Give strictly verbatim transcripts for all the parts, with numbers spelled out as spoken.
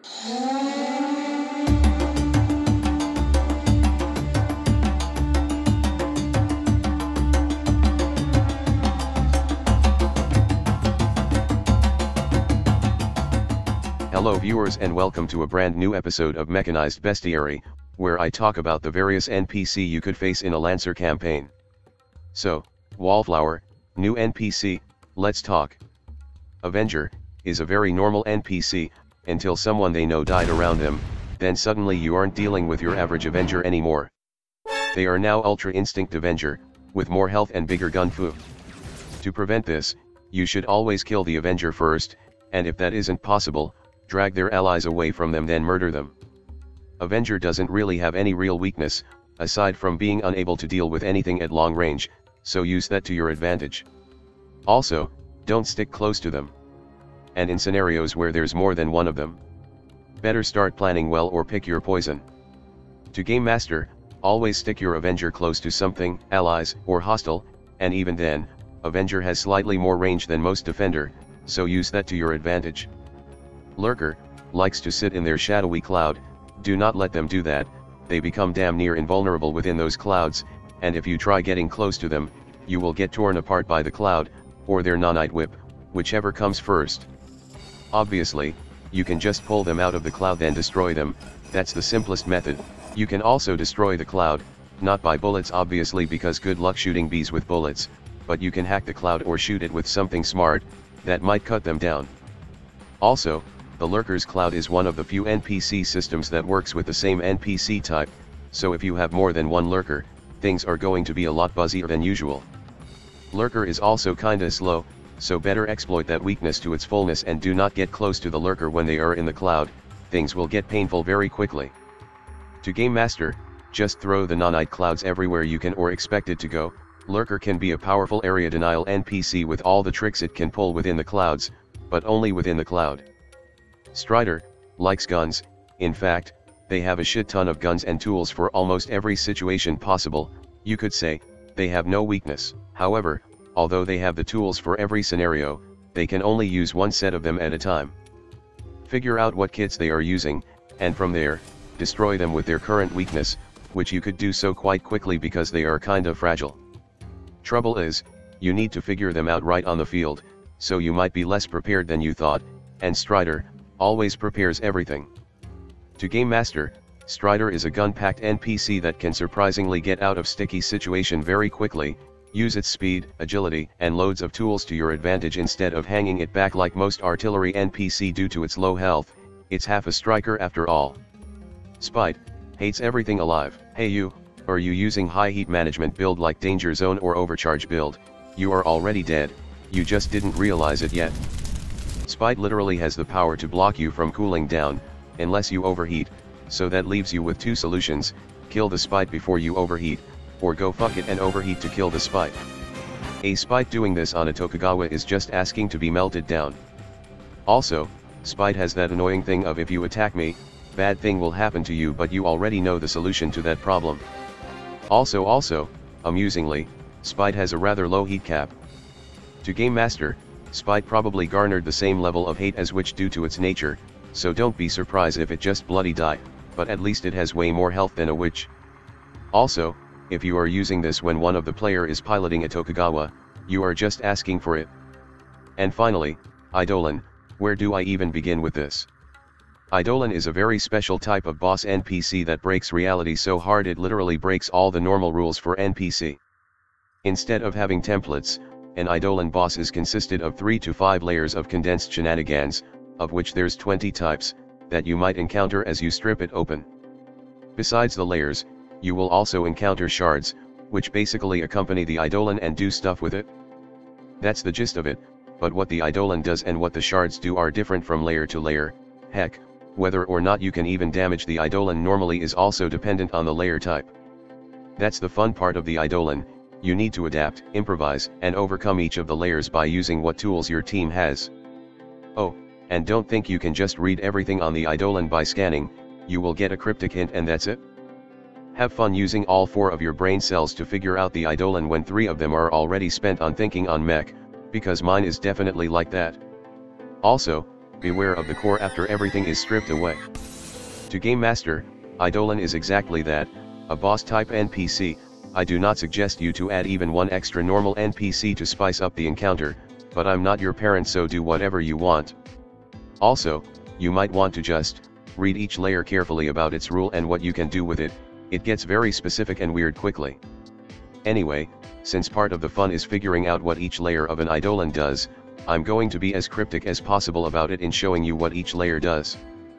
Hello viewers and welcome to a brand new episode of Mechanized Bestiary, where I talk about the various N P C you could face in a Lancer campaign. So, Wallflower, new N P C, let's talk. Avenger, is a very normal N P C, until someone they know died around them, then suddenly you aren't dealing with your average Avenger anymore. They are now Ultra Instinct Avenger, with more health and bigger gun fu. To prevent this, you should always kill the Avenger first, and if that isn't possible, drag their allies away from them then murder them. Avenger doesn't really have any real weakness, aside from being unable to deal with anything at long range, so use that to your advantage. Also, don't stick close to them. And in scenarios where there's more than one of them, better start planning well or pick your poison. To Game Master, always stick your Avenger close to something, allies, or hostile, and even then, Avenger has slightly more range than most Defender, so use that to your advantage. Lurker, likes to sit in their shadowy cloud, do not let them do that, they become damn near invulnerable within those clouds, and if you try getting close to them, you will get torn apart by the cloud, or their nanite whip, whichever comes first. Obviously, you can just pull them out of the cloud then destroy them, that's the simplest method. You can also destroy the cloud, not by bullets obviously because good luck shooting bees with bullets, but you can hack the cloud or shoot it with something smart, that might cut them down. Also, the Lurker's Cloud is one of the few N P C systems that works with the same N P C type, so if you have more than one Lurker, things are going to be a lot buzzier than usual. Lurker is also kinda slow, so better exploit that weakness to its fullness and do not get close to the Lurker when they are in the cloud, things will get painful very quickly. To Game Master, just throw the nanite clouds everywhere you can or expect it to go. Lurker can be a powerful area denial N P C with all the tricks it can pull within the clouds, but only within the cloud. Strider, likes guns, in fact, they have a shit ton of guns and tools for almost every situation possible. You could say, they have no weakness. However, although they have the tools for every scenario, they can only use one set of them at a time. Figure out what kits they are using, and from there, destroy them with their current weakness, which you could do so quite quickly because they are kind of fragile. Trouble is, you need to figure them out right on the field, so you might be less prepared than you thought, and Strider, always prepares everything. To Game Master, Strider is a gun-packed N P C that can surprisingly get out of sticky situation very quickly, use its speed, agility, and loads of tools to your advantage instead of hanging it back like most artillery N P C due to its low health. It's half a striker after all. Spite, hates everything alive. Hey you, are you using high heat management build like Danger Zone or Overcharge build? You are already dead, you just didn't realize it yet. Spite literally has the power to block you from cooling down, unless you overheat, so that leaves you with two solutions: kill the Spite before you overheat, or go fuck it and overheat to kill the Spite. A Spite doing this on a Tokugawa is just asking to be melted down. Also, Spite has that annoying thing of if you attack me, bad thing will happen to you, but you already know the solution to that problem. Also also, amusingly, Spite has a rather low heat cap. To Game Master, Spite probably garnered the same level of hate as Witch due to its nature, so don't be surprised if it just bloody die, but at least it has way more health than a Witch. Also, if you are using this when one of the player is piloting a Tokugawa, you are just asking for it. And finally, Eidolon, where do I even begin with this? Eidolon is a very special type of boss N P C that breaks reality so hard it literally breaks all the normal rules for N P C. Instead of having templates, an Eidolon boss is consisted of three to five layers of condensed shenanigans, of which there's twenty types, that you might encounter as you strip it open. Besides the layers, you will also encounter shards, which basically accompany the Eidolon and do stuff with it. That's the gist of it, but what the Eidolon does and what the shards do are different from layer to layer. Heck, whether or not you can even damage the Eidolon normally is also dependent on the layer type. That's the fun part of the Eidolon. You need to adapt, improvise, and overcome each of the layers by using what tools your team has. Oh, and don't think you can just read everything on the Eidolon by scanning, you will get a cryptic hint and that's it. Have fun using all four of your brain cells to figure out the Eidolon when three of them are already spent on thinking on mech, because mine is definitely like that. Also, beware of the core after everything is stripped away. To Game Master, Eidolon is exactly that, a boss type N P C. I do not suggest you to add even one extra normal N P C to spice up the encounter, but I'm not your parent, so do whatever you want. Also, you might want to just read each layer carefully about its rule and what you can do with it. It gets very specific and weird quickly. Anyway, since part of the fun is figuring out what each layer of an Eidolon does, I'm going to be as cryptic as possible about it in showing you what each layer does.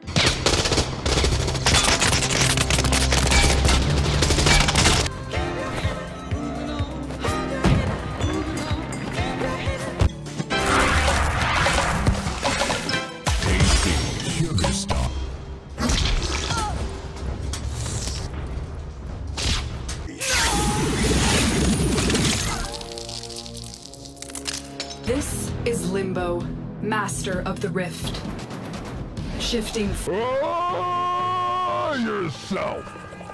This is Limbo, Master of the Rift. Shifting f- Oh, yourself!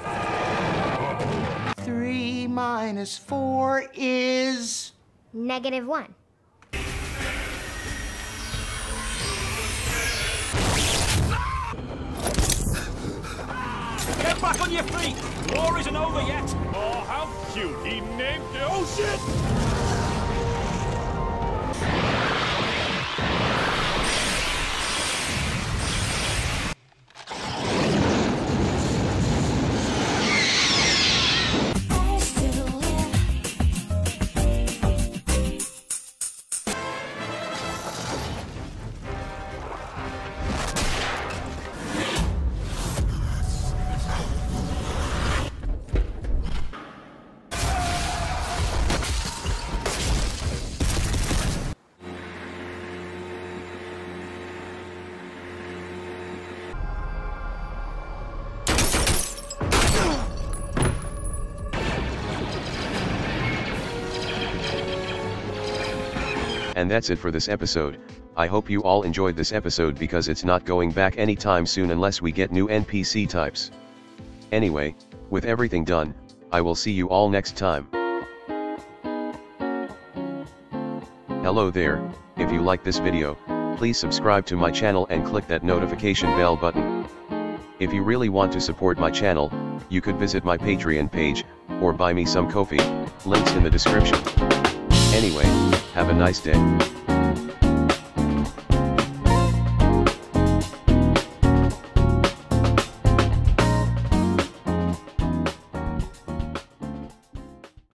Three minus four is... Negative one. Get back on your feet! War isn't over yet! Oh, how cute! He named it. Oh shit! And that's it for this episode. I hope you all enjoyed this episode because it's not going back anytime soon unless we get new N P C types. Anyway, with everything done, I will see you all next time. Hello there, if you like this video, please subscribe to my channel and click that notification bell button. If you really want to support my channel, you could visit my Patreon page, or buy me some coffee, links in the description. Anyway, have a nice day.